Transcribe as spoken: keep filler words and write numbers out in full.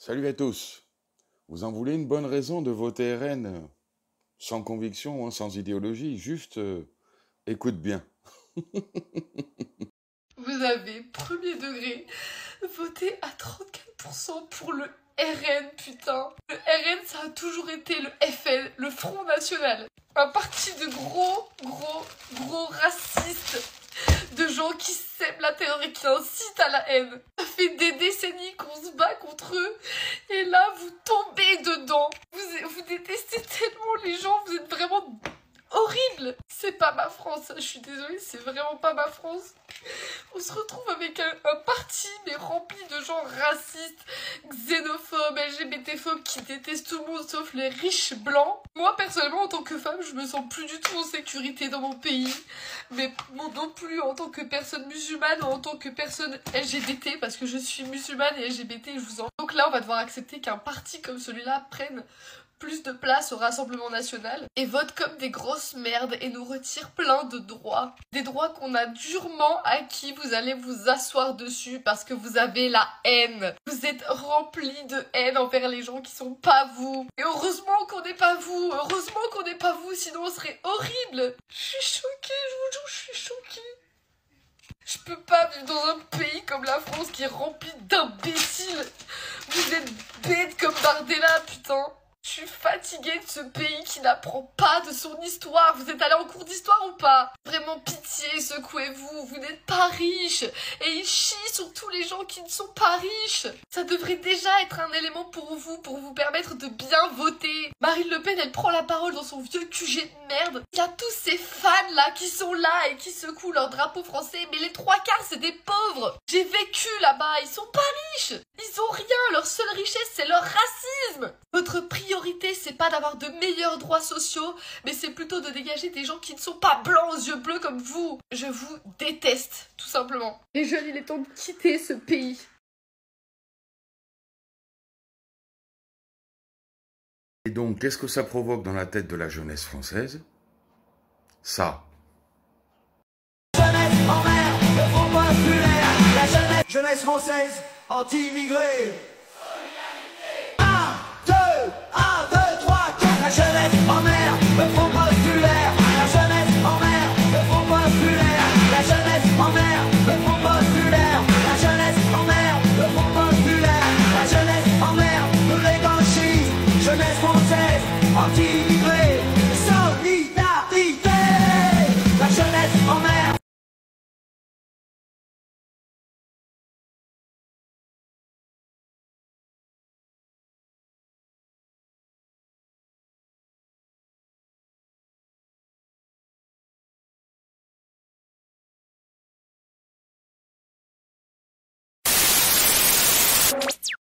Salut à tous. Vous en voulez une bonne raison de voter R N euh, sans conviction, hein, sans idéologie, juste euh, écoute bien. Vous avez, premier degré, voté à trente-quatre pour cent pour le R N, putain. Le R N, ça a toujours été le F N, le Front National. Un parti de gros, gros, gros racistes. De gens qui sèment la terreur et qui incitent à la haine. Ça fait des décennies qu'on se bat contre eux. Et là, vous tombez dedans. Vous, vous détestez tellement les gens, vous êtes vraiment horrible. C'est pas ma France, je suis désolée, c'est vraiment pas ma France. On se retrouve avec un, un parti mais rempli de gens racistes, xénophobes, L G B T-phobes qui détestent tout le monde sauf les riches blancs. Moi personnellement en tant que femme je me sens plus du tout en sécurité dans mon pays, mais bon, non plus en tant que personne musulmane ou en tant que personne L G B T parce que je suis musulmane et L G B T je vous en... Donc là on va devoir accepter qu'un parti comme celui-là prenne plus de place au Rassemblement National et vote comme des grosses merdes et nous retire plein de droits. Des droits qu'on a durement acquis, vous allez vous asseoir dessus parce que vous avez la haine. Vous êtes remplis de haine envers les gens qui sont pas vous. Et heureusement qu'on n'est pas vous, heureusement qu'on n'est pas vous, sinon on serait horrible. Je suis choquée, je vous jure, je suis choquée. Je peux pas vivre dans un pays comme la France qui est rempli d'imbéciles. Vous êtes bêtes comme Bardella, putain. Je suis fatiguée de ce pays qui n'apprend pas de son histoire. Vous êtes allé en cours d'histoire ou pas? Vraiment pitié, secouez-vous. Vous n'êtes pas riche. Et il chie sur tous les gens qui ne sont pas riches. Ça devrait déjà être un élément pour vous, pour vous permettre de bien voter. Marine Le Pen, elle prend la parole dans son vieux Q G de merde. Il y a tous ces fans là qui sont là et qui secouent leur drapeau français. Mais les trois quarts, c'est des pauvres. J'ai vécu là-bas. Ils sont pas riches. Ils ont rien. Leur seule richesse, c'est leur racisme. Votre priorité, c'est pas d'avoir de meilleurs droits sociaux, mais c'est plutôt de dégager des gens qui ne sont pas blancs aux yeux bleus comme vous. Je vous déteste, tout simplement. Les jeunes, il est temps de quitter ce pays. Et donc, qu'est-ce que ça provoque dans la tête de la jeunesse française? Ça. Jeunesse en mer, le Front Populaire, la jeunesse, jeunesse française, anti-immigrée.